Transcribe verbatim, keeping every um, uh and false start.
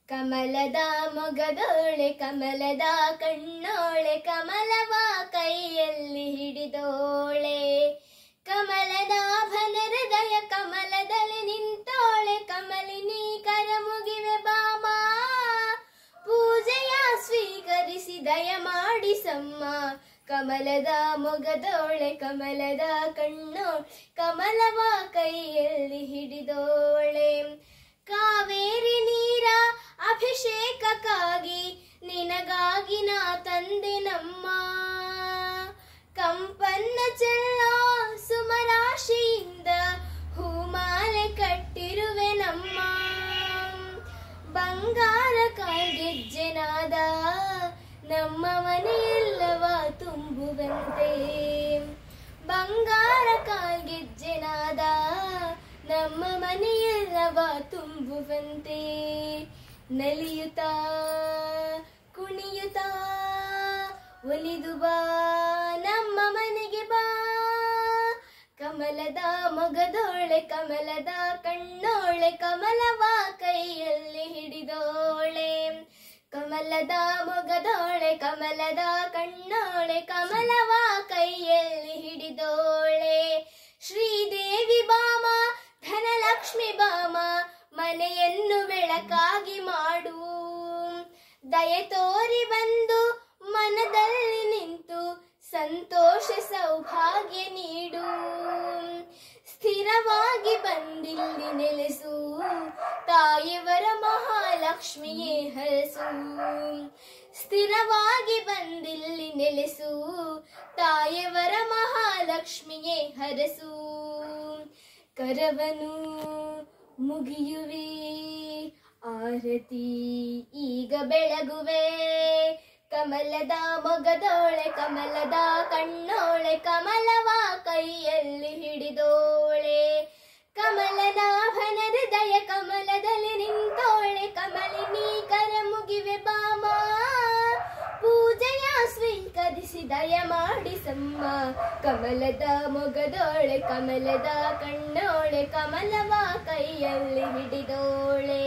ಕಮಲದ ಮೊಗದೋಳೆ ಕಮಲದ ಕಣ್ಣೋಳೆ ಕಮಲವ ಕೈಯಲ್ಲಿ ಹಿಡಿದೋಳೆ ಕಮಲನಾಭನ ಹೃದಯ ಕಮಲದಲ್ಲಿ ನಿಂತೋಳೆ ಕಮಲಿನಿ ಕರಮುಗಿವೆ ಬಾಮ ಪೂಜೆಯ ಸ್ವೀಕರಿಸಿ ದಯ ಮಾಡಿಸಮ್ಮ ಕಮಲದ ಮೊಗದೋಳೆ ಕಮಲದ ಕಣ್ಣೋಳೆ ಕಮಲವ ಕೈಯಲ್ಲಿ ಹಿಡಿದೋಳೆ ಕಾವೇರಿ ನೀರ ಅಭಿಷೇಕಕ್ಕಾಗಿ ನಿನಗಾಗಿ ನಾ ತಂದೆ ನಮ್ಮ ಕಂಪನ್ನ ಚೆಲ್ಲ ಸುಮರಾಶಿಯಿಂದ ಹೂಮಾಲೆ ಕಟ್ಟಿರುವೆ ನಮ್ಮ ಬಂಗಾರ ಕಾಲ್ಗೆಜ್ಜೆನಾದ ನಮ್ಮ ಮನೆಯೆಲ್ಲವ ತುಂಬುವಂತೆ ಬಂಗಾರ ಕಾಲ್ಗೆಜ್ಜೆನಾದ ನಮ್ಮ ಮನೆಯೆಲ್ಲವ ತುಂಬುವಂತೆ ನಲಿಯುತ್ತಾ ಕುಣಿಯುತ್ತಾ ಒಲಿದು ಬಾ ನಮ್ಮ ಮನೆಗೆ ಬಾ ಕಮಲದ ಮೊಗದೋಳೆ ಕಮಲದ ಕಣ್ಣೋಳೆ ಕಮಲವ ಕೈಯಲ್ಲಿ ಹಿಡಿದೋಳೆ ಕಮಲದ ಮೊಗದೋಳೆ ಕಮಲದ ಕಣ್ಣೋಳೆ ಕಮಲವ ಕೈಯಲ್ಲಿ ಹಿಡಿದೋಳೆ ಶ್ರೀದೇವಿ ಬಾಮ ಧನಲಕ್ಷ್ಮಿ ಬಾಮ ಮನೆಯನ್ನು ಬೆಳಕಾಗಿ ಮಾಡು ದಯೆ ತೋರಿ ಬಂದು ಮನದಲ್ಲಿ ನಿಂತು ಸಂತೋಷ ಸೌಭಾಗ್ಯ ನೀಡು ಸ್ಥಿರವಾಗಿ ಬಂದಿಲ್ಲಿ ನೆಲೆಸು ತಾಯಿವರ ಮಹಾಲಕ್ಷ್ಮಿಯೇ ಹರಸು ಸ್ಥಿರವಾಗಿ ಬಂದಿಲ್ಲಿ ನೆಲೆಸು ತಾಯಿವರ ಮಹಾಲಕ್ಷ್ಮಿಯೇ ಹರಸು ಕರವನು ಮುಗಿಯುವೆ ಆರತಿ ಈಗ ಬೆಳಗುವೆ ಕಮಲದ ಮೊಗದೋಳೆ ಕಮಲದ ಕಣ್ಣೋಳೆ ಕಮಲವ ಕೈಯಲ್ಲಿ ಹಿಡಿದೋಳೆ ಕಮಲನಾಭನ ಹೃದಯ ಕಮಲದಲ್ಲಿ ನಿಂತೋಳೆ ಕಮಲಿನಿ ಕರಮುಗಿವೆ ಬಾಮ ಪೂಜೆಯ ಸ್ವೀಕರಿಸಿ ದಯ ಮಾಡಿಸಮ್ಮ ಕಮಲದ ಮೊಗದೋಳೆ ಕಮಲದ ಕಣ್ಣೋಳೆ ಕಮಲವ ಕೈಯಲ್ಲಿ ಹಿಡಿದೋಳೆ